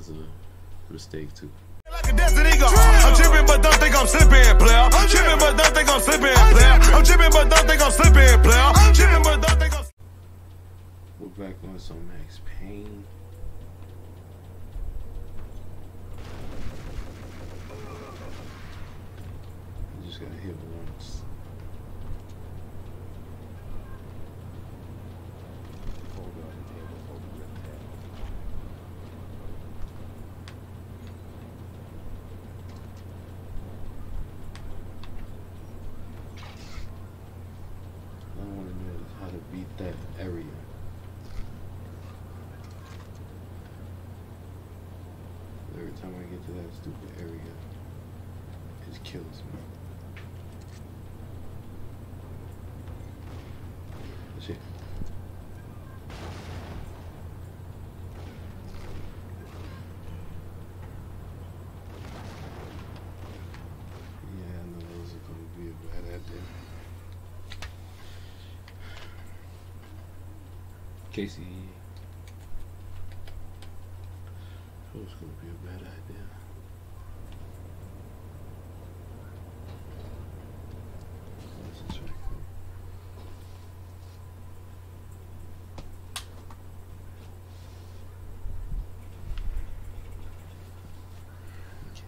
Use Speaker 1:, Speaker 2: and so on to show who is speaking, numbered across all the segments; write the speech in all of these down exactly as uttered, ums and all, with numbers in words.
Speaker 1: because of the mistake too.
Speaker 2: Like a destiny go. I'm tripping, but don't think I'm slipping, player. I'm tripping, but don't think I'm slipping, player. I'm tripping, but don't think I'm slipping, player. I'm tripping, but don't think I'm.
Speaker 1: We're back on some Max Payne. You just gotta hit once. I want to know how to beat that area. Every time I get to that stupid area, it just kills me. Shit. Yeah, I know those are gonna be a bad idea. Casey. That was gonna be a bad idea. That's a track. Okay.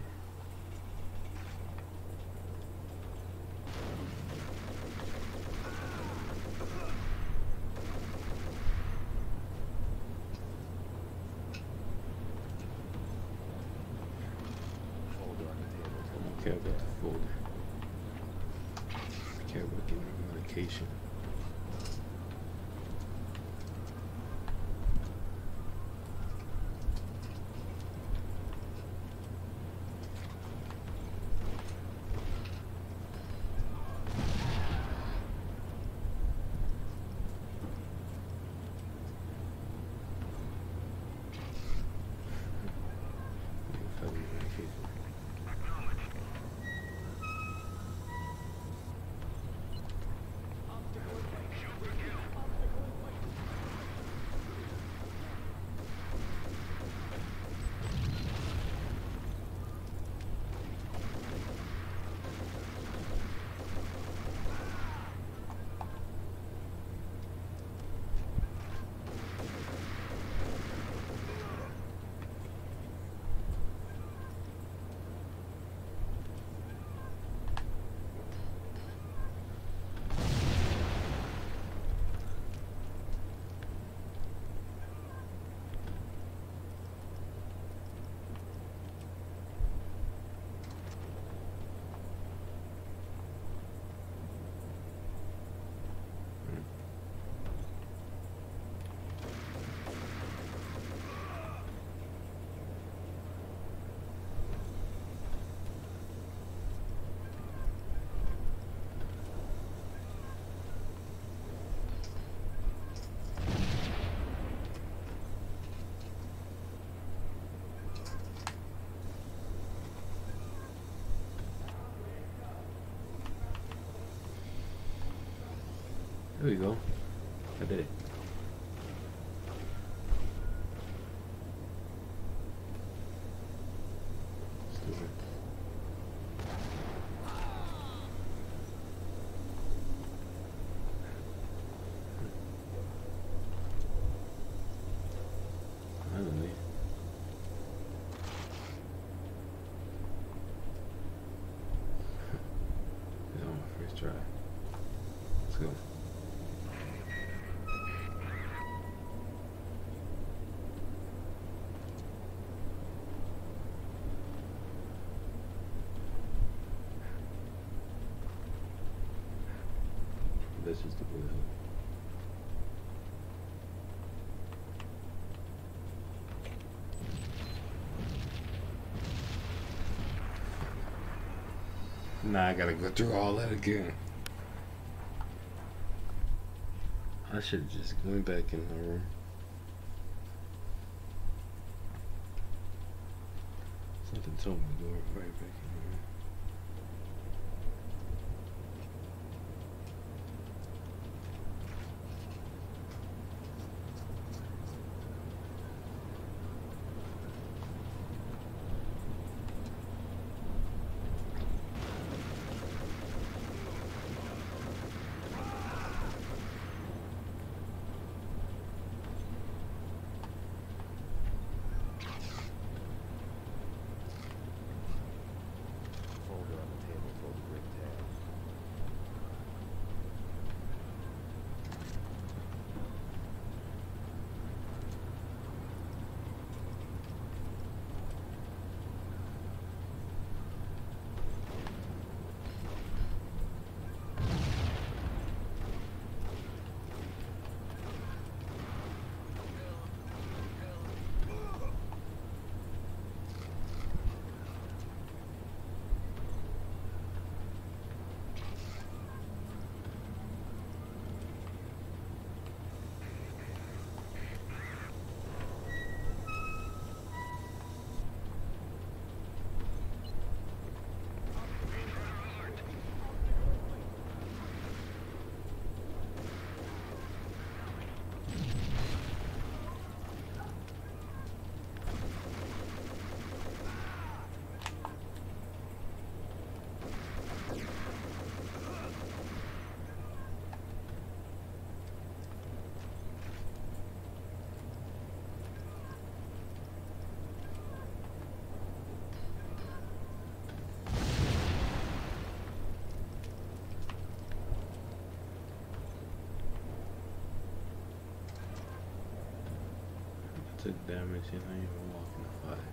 Speaker 1: I don't care about the folder. I care about getting the medication. There we go. I did it. Let's do it. Finally. It's on my first try. Let's go. That's just the bullet. Nah, I gotta go through all that again. I should have just went back in my room. Something told me to go right back in my room. took damage, you're not even walking the fire.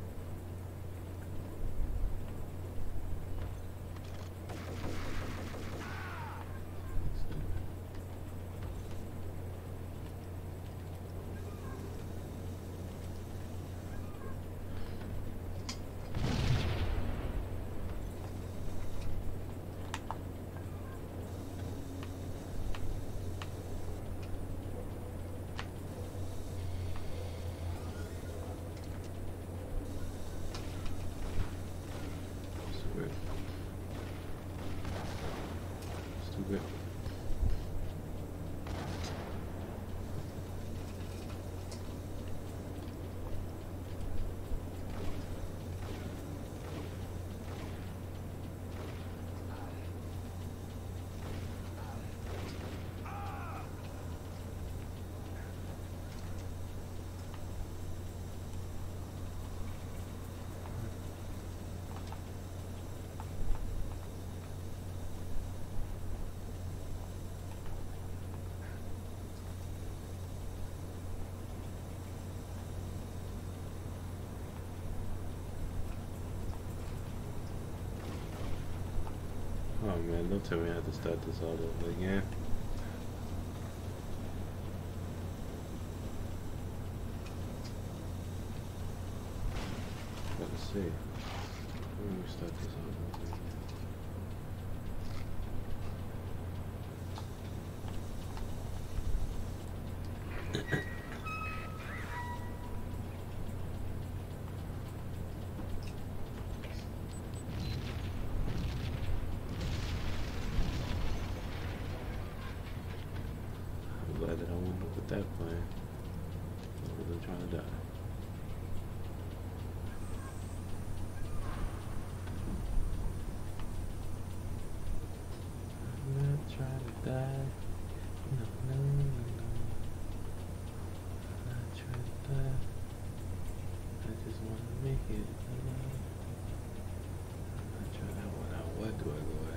Speaker 1: Stupid. Oh man, don't tell me I have to start this all over again. Let's see. Let me start this all over again. Glad that I went up with that plan. I wasn't trying to die. I'm not trying to die. No, no, no, no. I'm not trying to die. I just want to make it. I'm not trying to what out. What do I go at?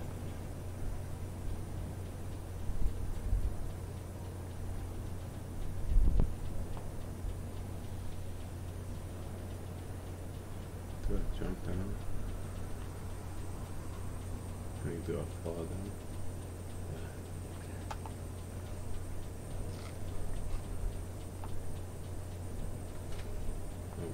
Speaker 1: Do I jump down? I mean, do I fall down? Yeah. Oh.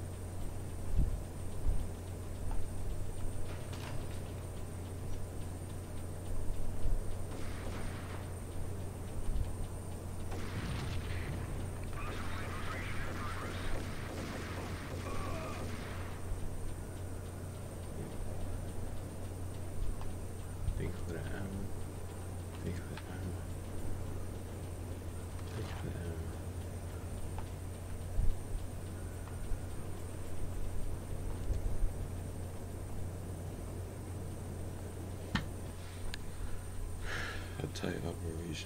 Speaker 1: Thank you for the ammo. Thank you for the ammo. Thank you for the ammo. A tight operation.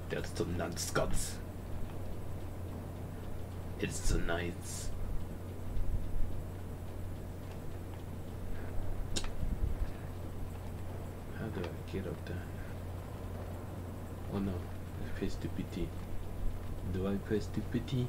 Speaker 1: That's the nuts. It's the nights. How do I get up there? Oh no, I press the P T. Do I press the P T?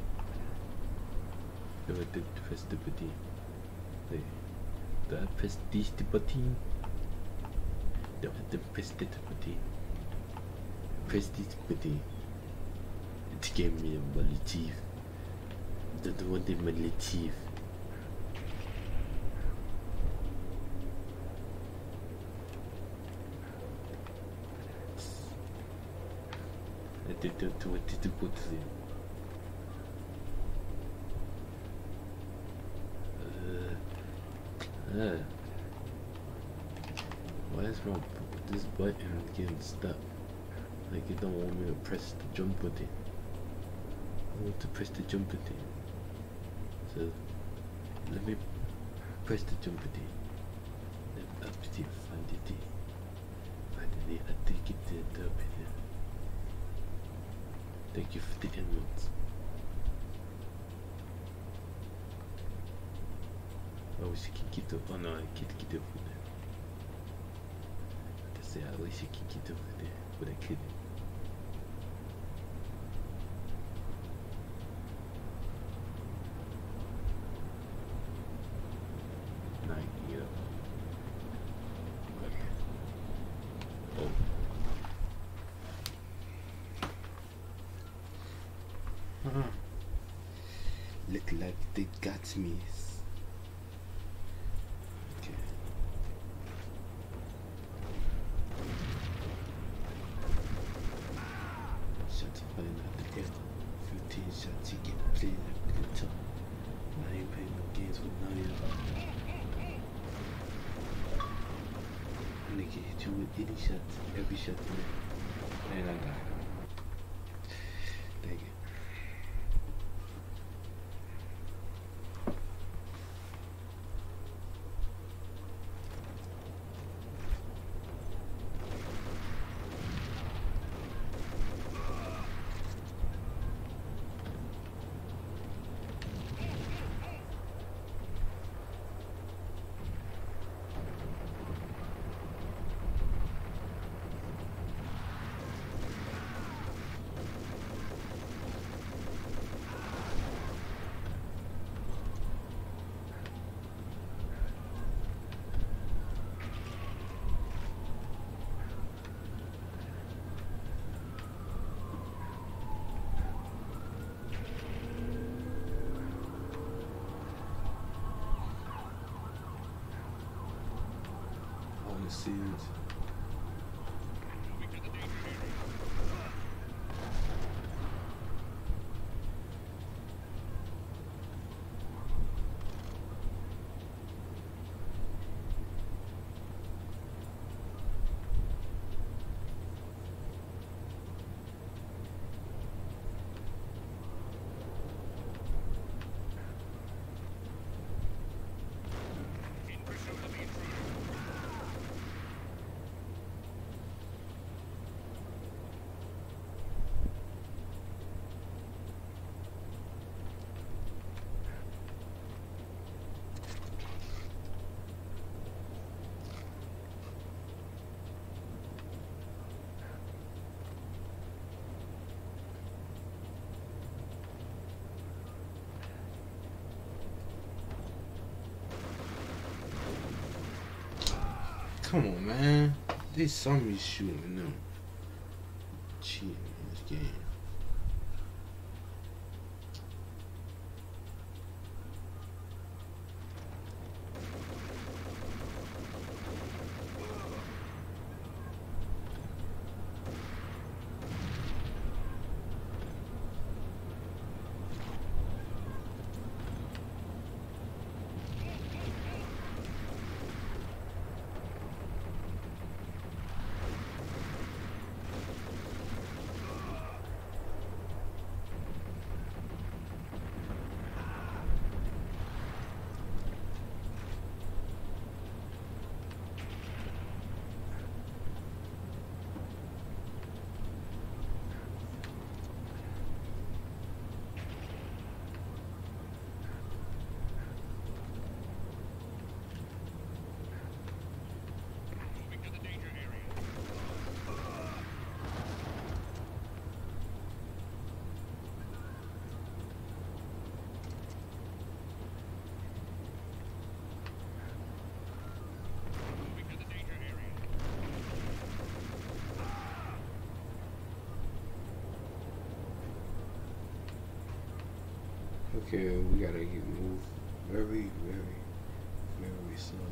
Speaker 1: Do I did press the P T? Wait, do I press this the button? Do I did press the P T? Press this button. It gave me a motif. Don't want a motif. I did to what did you put in? Uh, uh, why is my this button getting stuck? Like you don't want me to press the jump button. I want to press the jump button. So let me press the jump button. Then up to find it. Finally, I think it did up here. Thank you for the emeralds. I wish I could get up. Oh no, I can't get over there. I say I wish I could get over there, but I couldn't. Look like they got me. Okay. Shots flying out the air. fifteen shots, you get played like a guitar. I ain't playing no games with none of y'all. Nigga hit you with any shot, every shot in there. And I die. Dang it. Scenes. Come on, man. They saw me shooting them. Cheating in this game. Okay, we gotta get moved very, very, very slow.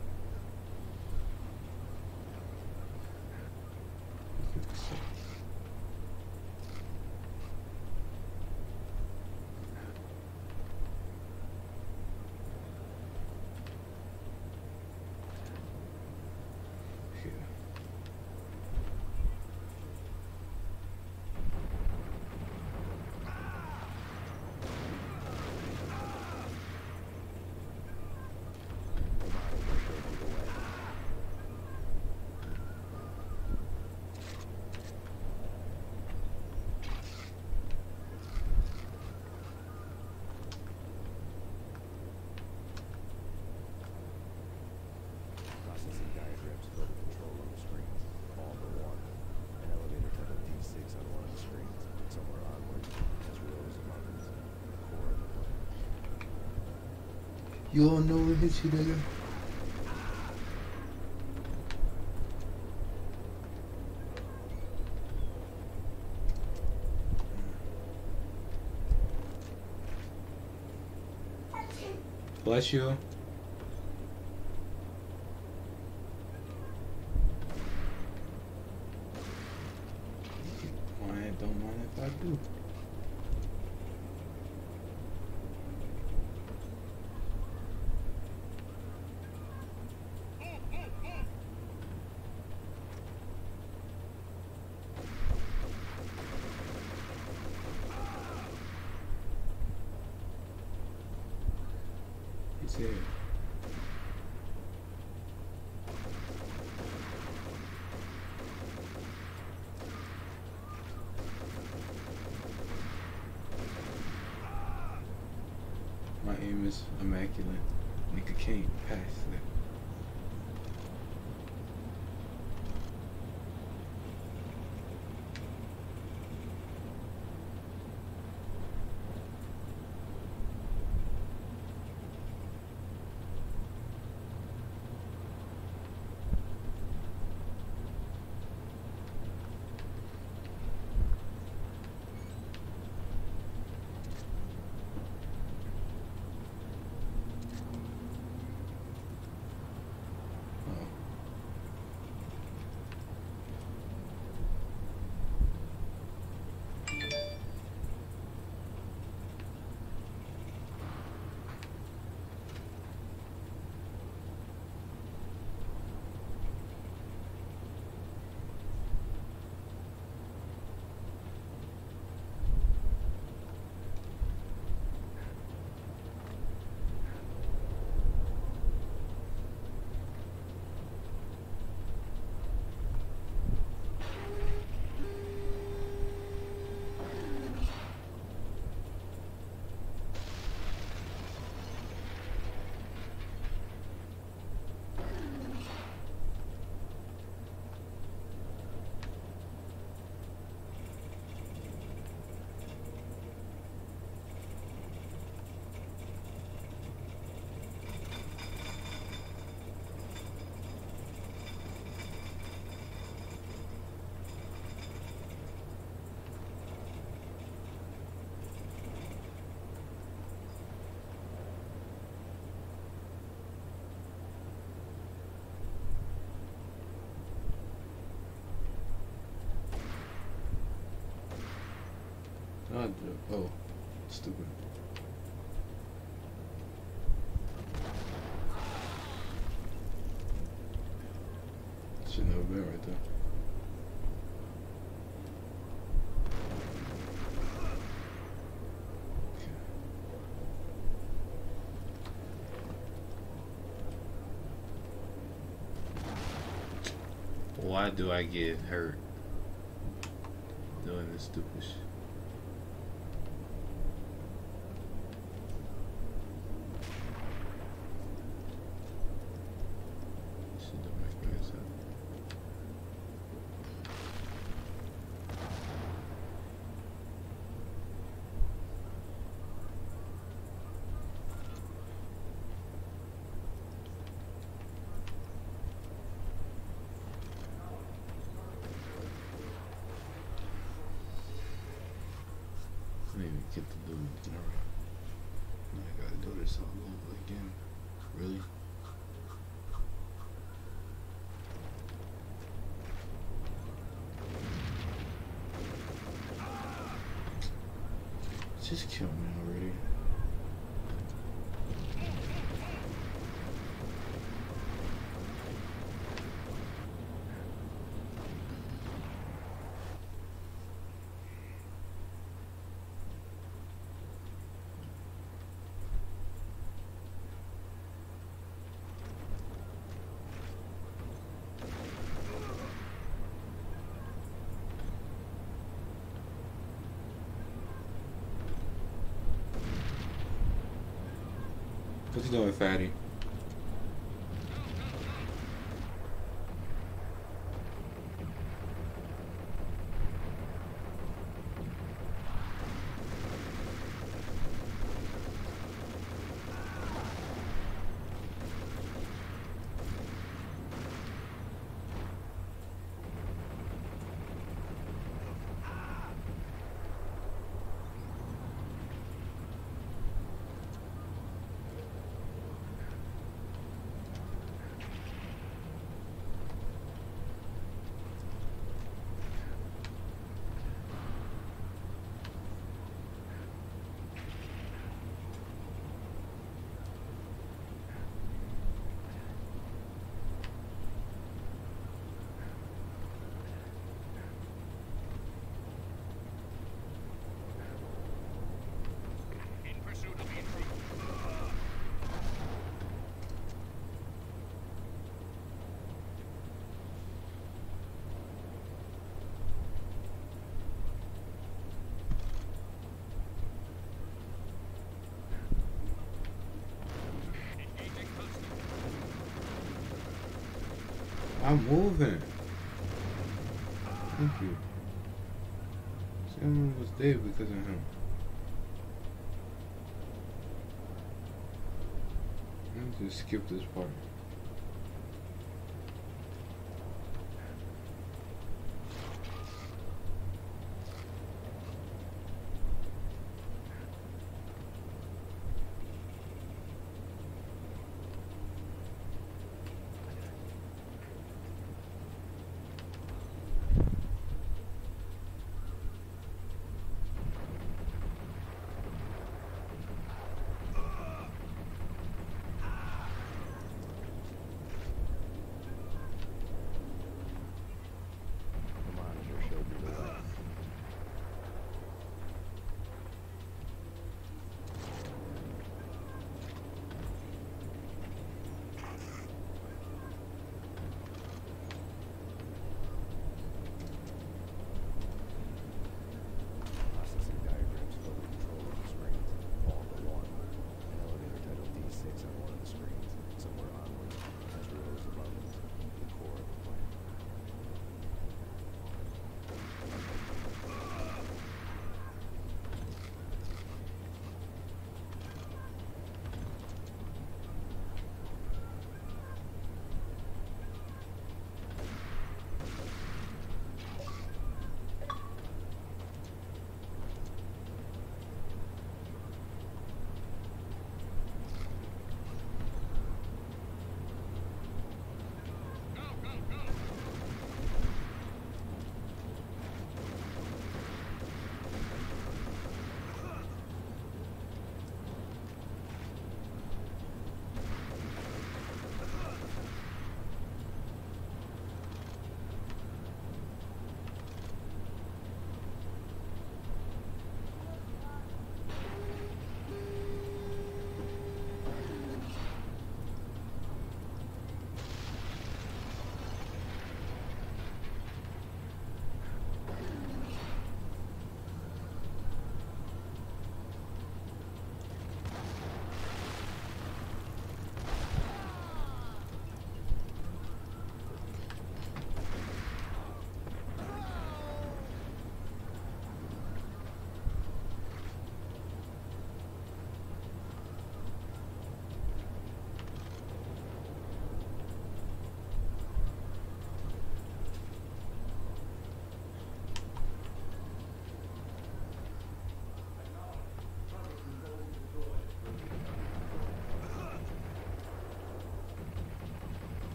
Speaker 1: You all know what hits you there? Bless you. I don't mind if I do. He's here. My aim is immaculate. Nigga can't pass that. Not oh, stupid. Should never been right there. Why do I get hurt doing this stupid shit? Shit don't make any sense. I didn't even get the dude. Alright. do this all over again. Really? Just kill me already.
Speaker 3: What you doing, fatty? I'm moving. Thank you. Someone was dead because of him. Let me just skip this part.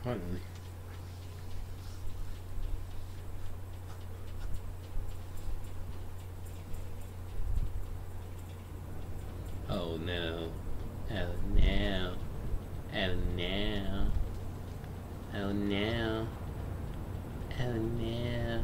Speaker 1: Finally. Oh no. Oh no. Oh no. Oh no. Oh no.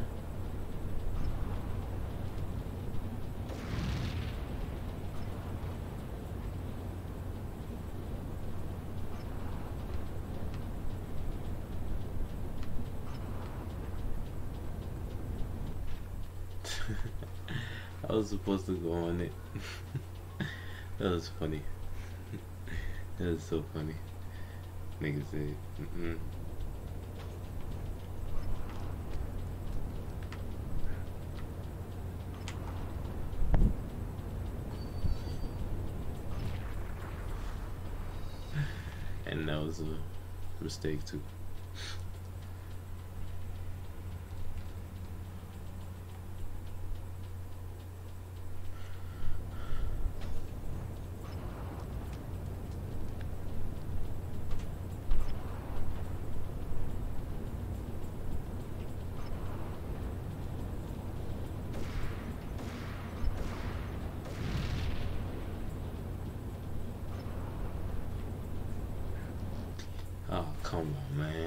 Speaker 1: I was supposed to go on it. That was funny. That was so funny. Niggas say, mm-mm. And that was a mistake too. Oh, come on, man.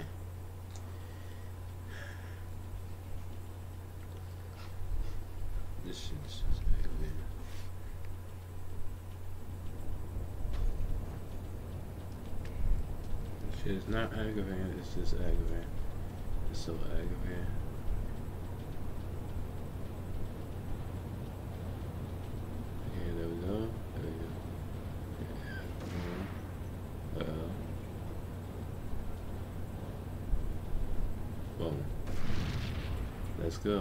Speaker 1: This shit is just aggravating. This shit is not aggravating, it's just aggravating. It's so aggravating. Okay, there we go. There we go. Yeah. Uh-oh. Boom. Let's go.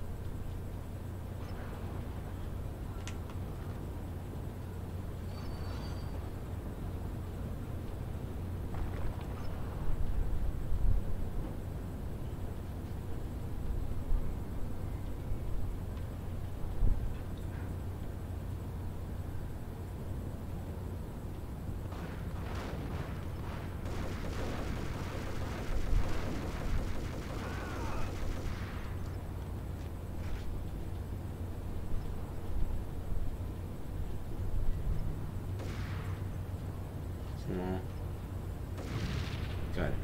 Speaker 1: Come on. Got it.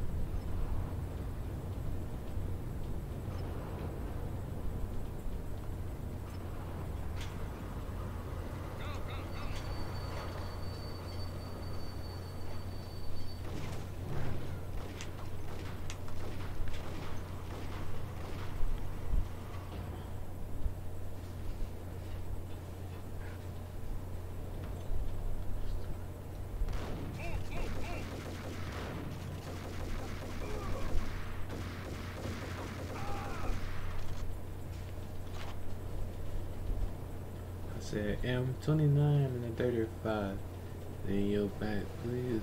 Speaker 1: Said M twenty-nine and a thirty-five. Then your back, please.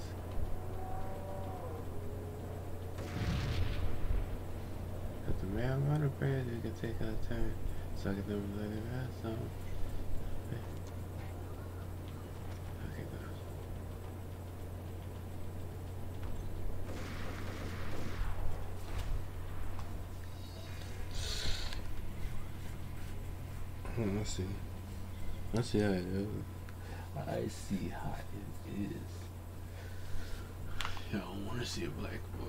Speaker 1: At the man water bridge, you can take a turn. So I can never let it ride some. Okay, guys. Let's see. I see how it is. I see how it is. Y'all don't want to see a black boy.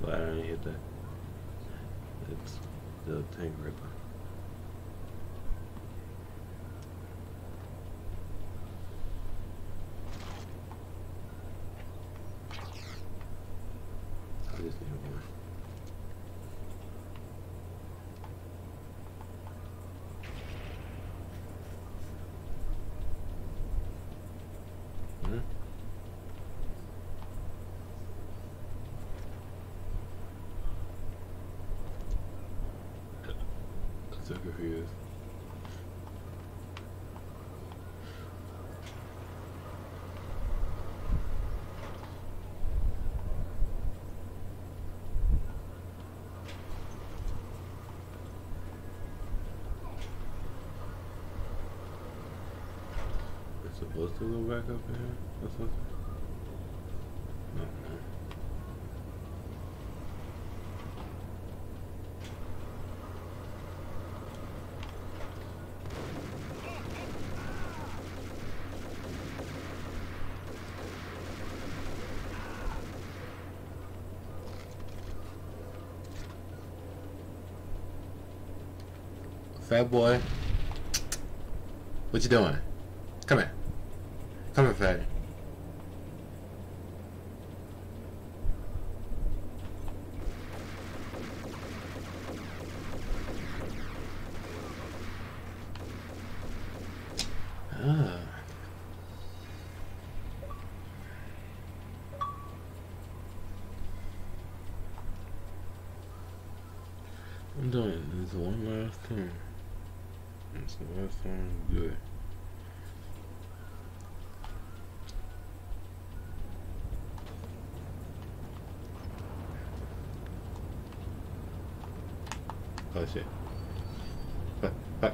Speaker 1: Glad I didn't hit that. It's the tank ripper. I just need one. Hmm? I'm so confused. It's supposed to go back up in here or something? I don't know. Fat boy, what you doing? Come here. Come here, fatty. Ah. I'm doing this one last time. That's the last time. Good. Oh shit. What? What?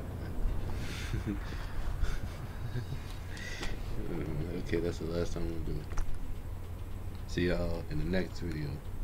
Speaker 1: Okay, that's the last time I'm gonna do it. See y'all in the next video.